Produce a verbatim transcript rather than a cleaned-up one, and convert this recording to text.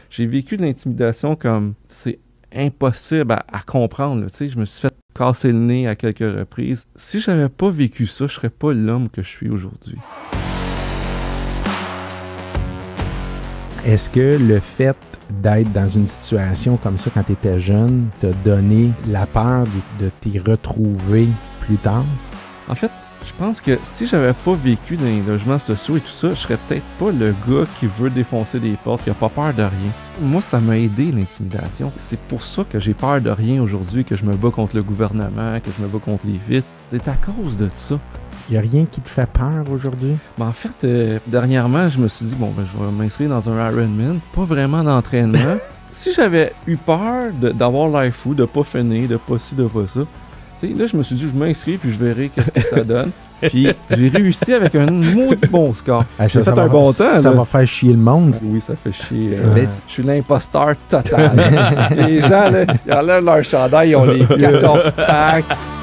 j'ai vécu de l'intimidation comme c'est impossible à, à comprendre. Tu sais, je me suis fait casser le nez à quelques reprises. Si j'avais pas vécu ça, je serais pas l'homme que je suis aujourd'hui. Est-ce que le fait d'être dans une situation comme ça quand tu étais jeune t'a donné la peur de, de t'y retrouver plus tard? En fait, je pense que si j'avais pas vécu dans les logements sociaux et tout ça, je serais peut-être pas le gars qui veut défoncer des portes, qui a pas peur de rien. Moi, ça m'a aidé, l'intimidation. C'est pour ça que j'ai peur de rien aujourd'hui, que je me bats contre le gouvernement, que je me bats contre les vitres. C'est à cause de ça. Il n'y a rien qui te fait peur aujourd'hui? Ben, en fait, euh, dernièrement, je me suis dit, bon, ben, je vais m'inscrire dans un Ironman. Pas vraiment d'entraînement. Si j'avais eu peur de, d'avoir l'air fou, de pas finir, de pas ci, de pas ça, t'sais, là, je me suis dit, je m'inscris puis je verrai qu'est-ce que ça donne. Puis j'ai réussi avec un maudit bon score. Ah, j'ai ça, fait ça un va, bon temps. Ça là. va faire chier le monde. Oui, ça fait chier. Euh, Ouais. Je suis l'imposteur total. Les gens, là, ils enlèvent leur chandail, ils ont les quatorze packs.